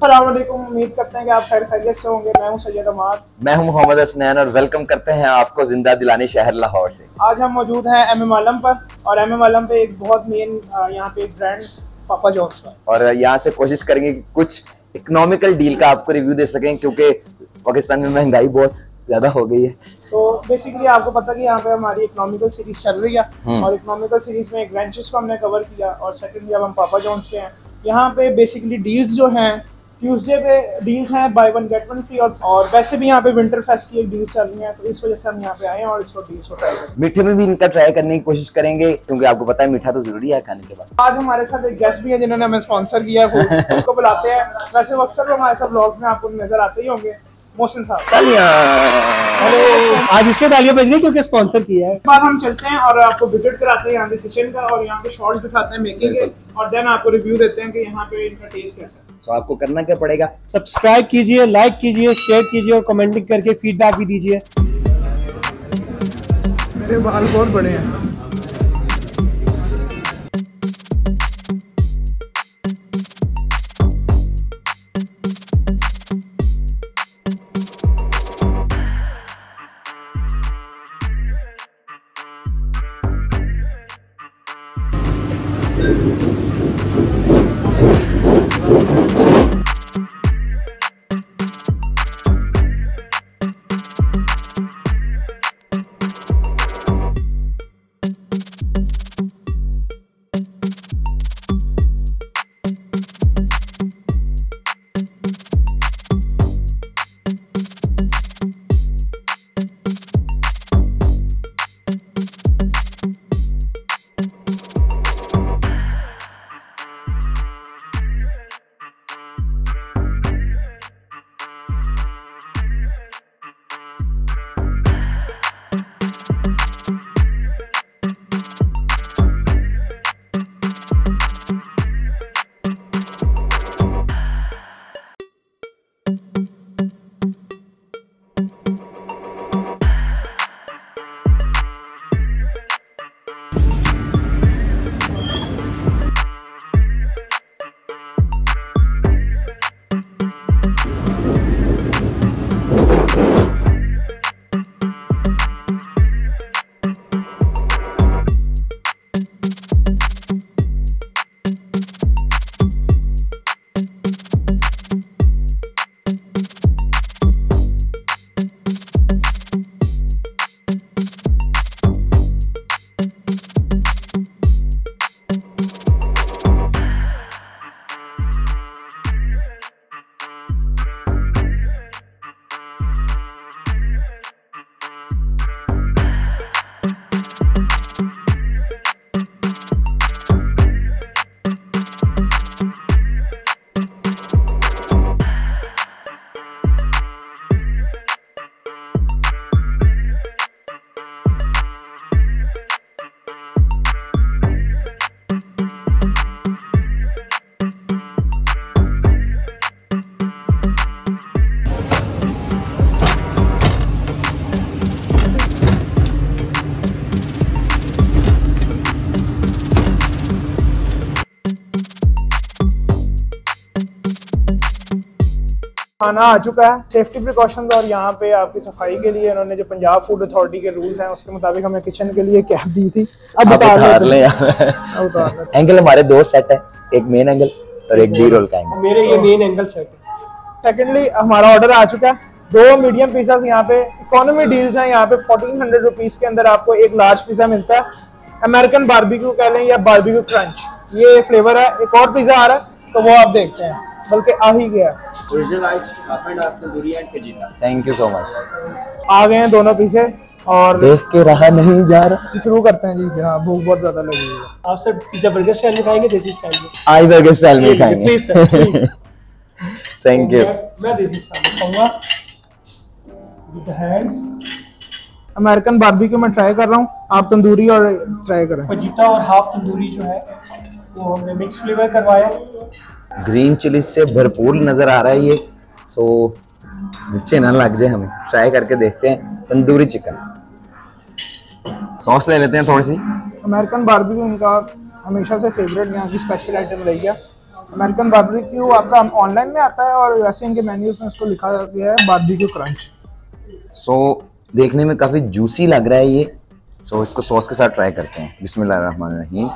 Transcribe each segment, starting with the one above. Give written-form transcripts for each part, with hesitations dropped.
अस्सलाम वालेकुम। उम्मीद करते हैं कि आप खैर खैरियत से होंगे। मैं हूं सैयद अमार। मैं हूं मोहम्मद हसनैन और वेलकम करते हैं आपको जिंदा दिलानी शहर लाहौर से। आज हम मौजूद हैं एमएम आलम पर, और एमएम आलम पे एक बहुत मेन यहाँ पे एक ब्रांड पापा जॉन्स पर, और यहाँ से कोशिश करेंगे कि कुछ इकोनॉमिकल डील का आपको रिव्यू दे सकें, क्योंकि पाकिस्तान में महंगाई बहुत ज्यादा हो गई है। तो बेसिकली आपको पता कि यहाँ पे हमारी इकोनॉमिकल सीरीज चल रही है, और इकोनॉमिकल सीरीज में एक ब्रांचेस को हमने कवर किया, और सेकंडली अब हम पापा जॉन्स पे हैं। यहाँ पे बेसिकली डील्स जो हैं ट्यूसडे पे डील्स हैं, buy one get one free, और वैसे भी यहाँ पे विंटर फेस्ट की एक डील चल रही है, तो इस वजह से हम यहाँ पे आए हैं और इसको डील्स को ट्राई करेंगे। मीठे में भी इनका ट्राई करने की कोशिश करेंगे, क्योंकि आपको पता है मीठा तो जरूरी है खाने के बाद। आज हमारे साथ एक गेस्ट भी है जिन्होंने हमें स्पॉन्सर किया है, उनको बुलाते हैं। वैसे वो अक्सर हमारे साथ व्लॉग्स में आपको नजर आते ही होंगे। मोहसिन साहब, हेलो। आज इसके तालियां बज रही क्योंकि स्पॉन्सर किया है। बाद हम चलते हैं और आपको विजिट कराते हैं यहाँ के किचन का, और यहाँ के शॉट्स दिखाते हैं मेकिंग के, और देन आपको रिव्यू देते हैं कि यहाँ पे इनका टेस्ट कैसा है। तो आपको करना क्या पड़ेगा? सब्सक्राइब कीजिए, लाइक कीजिए, शेयर कीजिए और कमेंटिंग करके फीडबैक भी दीजिए। मेरे बाल बहुत बड़े हैं। खाना आ चुका है। सेफ्टी प्रिकॉशंस और यहाँ पे आपकी सफाई के लिए उन्होंने जो पंजाब फूड अथॉरिटी के रूल्स हैं उसके मुताबिक हमें किचन के लिए कैप दी थी। अब उतार ले एंगल हमारे दो सेट है, एक मेन एंगल और एक बी रोल का एंगल। मेरे ये मेन एंगल सेट है। सेकेंडली हमारा ऑर्डर आ चुका है। 2 मीडियम पिज़्ज़ा यहाँ पे इकोनॉमी डील्स हैं। यहाँ पे 1400 रुपीज़ के अंदर आपको एक लार्ज पिज़्ज़ा मिलता है। अमेरिकन बारबेक्यू कह लें या बारबेक्यू क्रंच, ये फ्लेवर है। एक और पिज़्ज़ा आ रहा है तो वो आप देखते हैं, बल्कि आ ही गया। Thank you so much. आ गए हैं दोनों पीसे और देख के रहा नहीं जा रहा। शुरू करते हैं जी। जनाब भूख बहुत ज्यादा लगी है। आप सब पिज्जा बर्गर स्टाइल में खाएंगे, देसी स्टाइल में? आई बर्गर स्टाइल में खाएंगे। Thank you. मैं देसी स्टाइल में खाऊंगा विद हैंड्स। अमेरिकन बारबेक्यू में ट्राई कर रहा हूँ, आप तंदूरी और ट्राई करें। फजीता और हाफ तंदूरी जो है वो हमने मिक्स फ्लेवर करवाया। ग्रीन चिली से भरपूर नजर आ रहा है ये, सो नीचे ना लग जाए हमें। ट्राई करके देखते हैं तंदूरी चिकन। सॉस ले लेते हैं थोड़ी सी। अमेरिकन बारबेक्यू इनका हमेशा से फेवरेट यहाँ की स्पेशल आइटम रही है। अमेरिकन बारबेक्यू आपका ऑनलाइन में आता है और वैसे इनके मेन्यूज में इसको लिखा गया है बारबेक्यू क्रंच। सो देखने में काफ़ी जूसी लग रहा है ये। सो इसको सॉस के साथ ट्राई करते हैं। बिस्मिल्लाहिर्रहमानिर्रहीम।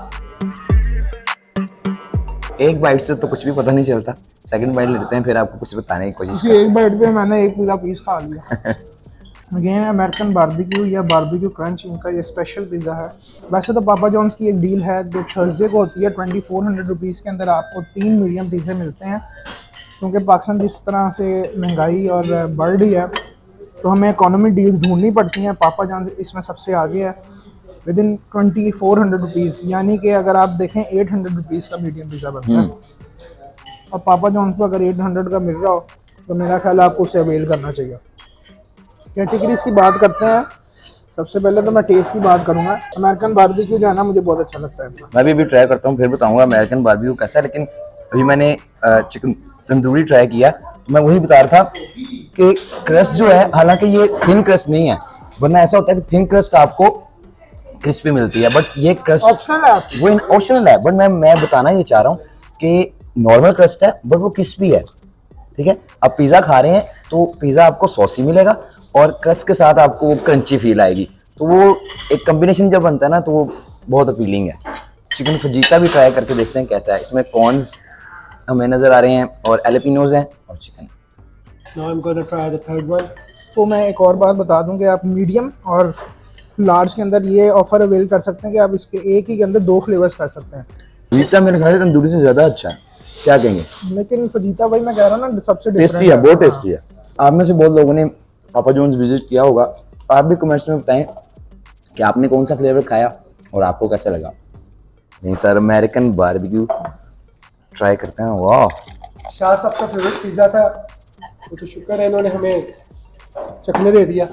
एक बाइट से तो कुछ भी पता नहीं चलता, सेकंड बाइट लेते हैं फिर आपको कुछ बताने की कोशिश करते हैं। एक बाइट पे मैंने एक पूरा पीस खा लिया। अगेन अमेरिकन बारबेक्यू या बारबेक्यू क्रंच इनका ये स्पेशल पिज़्ज़ा है। वैसे तो पापा जॉन्स की एक डील है जो थर्सडे को होती है, 2400 रुपीज़ के अंदर आपको 3 मीडियम पिज़्ज़े मिलते हैं। क्योंकि पाकिस्तान जिस तरह से महंगाई और बढ़ रही है तो हमें इकोनॉमी डील्स ढूंढनी पड़ती हैं। पापा जॉन्स इसमें सबसे आगे है विद इन 2400 रुपीज़, यानी कि अगर आप देखें 800 रुपीज़ का मीडियम पिज़्ज़ा बनता है। और पापा जॉन्स को अगर 800 का मिल रहा हो तो मेरा ख्याल है आपको उसे अवेल करना चाहिए। कैटेगरीज की बात करते हैं। सबसे पहले तो मैं टेस्ट की बात करूंगा। अमेरिकन बारबेक्यू जो है ना मुझे बहुत अच्छा लगता है। मैं भी ट्राई करता हूँ फिर बताऊंगा अमेरिकन बारबेक्यू कैसा है। लेकिन अभी मैंने चिकन तंदूरी ट्राई किया तो मैं वही बता रहा था कि क्रस्ट जो है, हालांकि ये थिन क्रस्ट नहीं है, वरना ऐसा होता है कि थिन क्रस्ट आपको क्रिस्पी मिलती है, बट ये क्रस्ट ऑप्शनल है, वो ऑप्शनल है। बट मैं बताना ये चाह रहा हूँ कि नॉर्मल क्रस्ट है बट वो क्रिस्पी है। ठीक है, आप पिज़्ज़ा खा रहे हैं तो पिज़्ज़ा आपको सॉसी मिलेगा और क्रस्ट के साथ आपको वो क्रंची फील आएगी। तो वो एक कॉम्बिनेशन जब बनता है ना तो वो बहुत अपीलिंग है। चिकन फजीता भी ट्राई करके देखते हैं कैसा है। इसमें कॉर्न्स हमें नज़र आ रहे हैं और एलेपिनोज हैं और chicken. Now I'm going to try the third one. तो मैं एक और बात बता दूं कि आप मीडियम और लार्ज के अंदर ये ऑफर अवेल कर सकते हैं कि आप इसके एक ही के अंदर 2 फ्लेवर्स कर सकते हैं। फजीता मेरे ख्याल से तंदूरी से ज़्यादा अच्छा है, क्या कहेंगे? लेकिन फजीता भाई मैं कह रहा हूँ ना सबसे टेस्टी है, बहुत टेस्टी है। आप में से बहुत लोगों ने पापा जॉन्स विजिट किया होगा, आप भी कमेंट्स में बताएं कि आपने कौन सा फ्लेवर खाया और आपको कैसा लगा। नहीं सर, अमेरिकन बारबेक्यू ट्राई करते हैं। वाह, शाह साहब का फेवरेट पिज़्ज़ा था, तो शुक्र है इन्होंने हमें चखने दे दिया।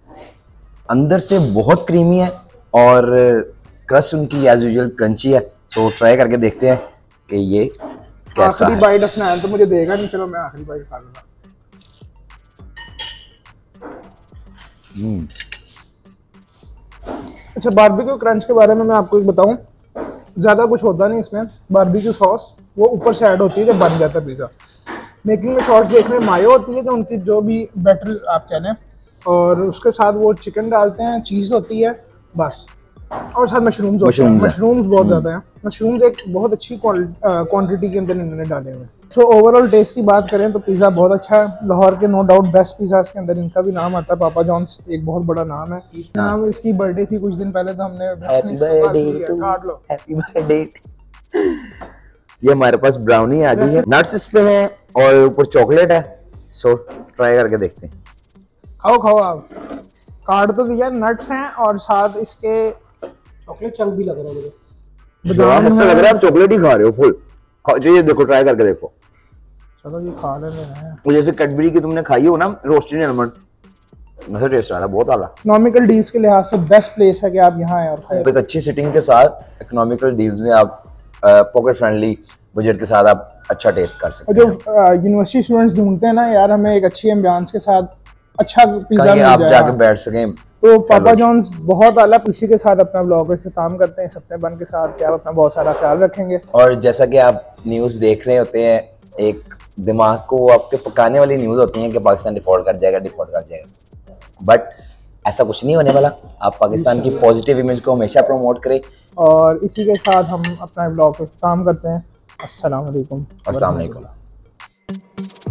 अंदर से बहुत क्रीमी है और क्रस्ट उनकी एज यूजुअल क्रंची है। तो ट्राई करके देखते हैं कि ये कैसा आखिरी है। बाइट असनान तो मुझे देगा नहीं, चलो मैं आखिरी बाइट खा लूंगा। अच्छा, बारबेक्यू क्रंच के बारे में मैं आपको एक बताऊं, ज़्यादा कुछ होता नहीं इसमें। बारबेक्यू सॉस वो ऊपर से ऐड होती है जब बन जाता है पिज़्ज़ा। मेकिंग में शॉर्ट्स देखने में मायो होती है जो उनकी जो भी बैटर आप कह लें, और उसके साथ वो चिकन डालते हैं, चीज़ होती है बस, और साथ मशरूम्स होते हैं। मशरूम्स बहुत ज़्यादा हैं। मशरूम्स एक बहुत अच्छी क्वांटिटी के अंदर इन्होंने डाले हुए हैं। सो ओवरऑल टेस्ट की बात करें तो पिज़्ज़ा बहुत अच्छा है। लाहौर के नो डाउट बेस्ट पिज़्ज़ास के अंदर इनका भी नाम आता है। पापा जॉन्स एक बहुत बड़ा नाम है। नाम इसकी बर्थडे थी कुछ दिन पहले, तो हमने हैप्पी बर्थडे। ये हमारे पास ब्राउनी आ गई है, नट्स इस पे हैं और ऊपर चॉकलेट है। सो ट्राई करके देखते हैं। खाओ खाओ, आप कार्ड तो दिया, नट्स हैं और साथ इसके चॉकलेट चंक भी लग रहा है मुझे। बादाम ऐसा लग रहा है आप चॉकलेट ही खा रहे हो फुल। ये देखो, ट्राई करके देखो। चलो ये खा लेते हैं। वो जैसे कैडबरी की तुमने खाई हो ना रोस्टेड आलमंड, वैसे टेस्ट आ रहा है, बहुत आला। इकोनॉमिकल डील्स के लिहाज से बेस्ट प्लेस है कि आप यहाँ आए और खाएं। एक अच्छी सिटिंग के साथ इकोनॉमिकल डील्स में आप पॉकेट फ्रेंडली बजट के साथ आप अच्छा टेस्ट कर सकते हैं। जो यूनिवर्सिटी स्टूडेंट्स ढूंढते हैं ना यार, हमें एक अच्छी एम्बियंस के साथ अच्छा पिज़्ज़ा मिल आप जाए, जाके बैठ सकें। तो पापा जॉन्स बहुत आला। इसी के साथ अपना ब्लॉग को इख्तिताम करते हैं। सप्ताह बन के साथ कि आप अपना बहुत सारा ख्याल रखेंगे। और जैसा कि आप न्यूज़ देख रहे होते हैं, एक दिमाग को आपके पकाने वाली न्यूज़ होती है कि पाकिस्तान डिफॉल्ट कर जाएगा, बट ऐसा कुछ नहीं होने वाला। आप पाकिस्तान की पॉजिटिव इमेज को हमेशा प्रमोट करें। और इसी के साथ हम अपना ब्लॉग को इख्तिताम करते हैं। अस्सलाम वालेकुम। अस्सलाम वालेकुम।